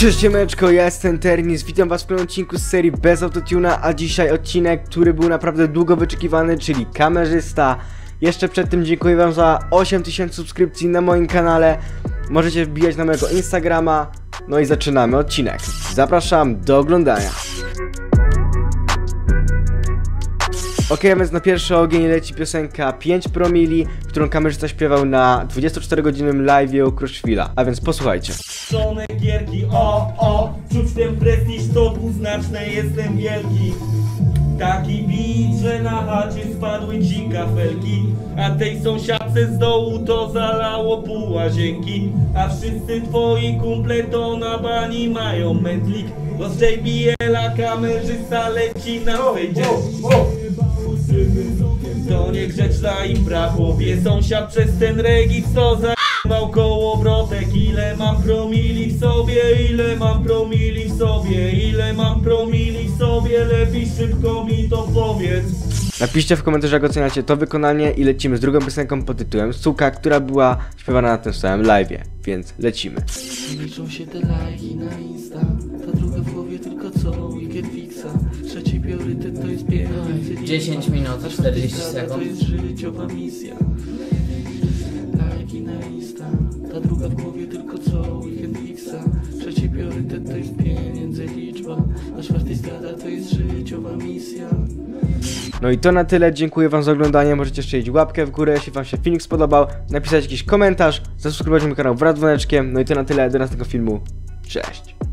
Cześć siemeczko, ja jestem Ternis, witam was w kolejnym odcinku z serii bez autotuna, a dzisiaj odcinek, który był naprawdę długo wyczekiwany, czyli kamerzysta. Jeszcze przed tym dziękuję wam za 8000 subskrypcji na moim kanale. Możecie wbijać na mojego Instagrama. No i zaczynamy odcinek. Zapraszam do oglądania. Ok, więc na pierwszy ogień leci piosenka 5 promili, którą kamerzysta śpiewał na 24-godzinnym live'ie u Kruszwila. A więc posłuchajcie. Żone gierki, czuć ten prestiż, to dwuznaczne, jestem wielki. Taki bit, że na chacie spadły ci kafelki, a tej sąsiadce z dołu to zalało pół łazienki. A wszyscy twoi kumple to na bani mają mętlik, bo z JBL-a kamerzysta leci na fejdzie. To niegrzeczna impra, chłopie, sąsiad przez ten regis to zajebał kołowrotek. Ile mam promili w sobie, ile mam promili w sobie, ile mam promili w sobie, lepiej szybko mi to powiedz. Napiszcie w komentarzu, jak oceniacie to wykonanie i lecimy z drugą piosenką pod tytułem Suka, która była śpiewana na tym samym live'ie, więc lecimy. Liczą się te lajki na Insta, ta druga w głowie tylko co weekend fixa. Trzeci priorytet to jest pieniądze. 10 minut, 40 sekund. To jest życiowa misja. Lajki na Insta, ta druga w głowie tylko co weekend fixa. Trzeci priorytet to jest pieniędzy liczba, a czwarty strada to jest życiowa misja. No i to na tyle, dziękuję wam za oglądanie, możecie strzelić łapkę w górę, jeśli wam się filmik spodobał, napisać jakiś komentarz, zasubskrybować mój kanał wraz z dzwoneczkiem, no i to na tyle, do następnego filmu, cześć!